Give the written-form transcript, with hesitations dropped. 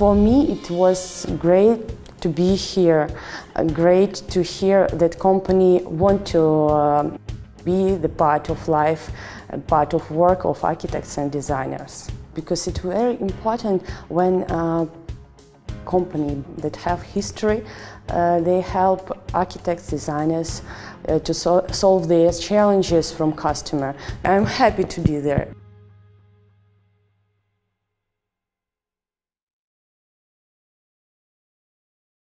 For me, it was great to be here, great to hear that company want to be the part of life, part of work of architects and designers. Because it's very important when company that have history, they help architects, designers to solve their challenges from customer. I'm happy to be there.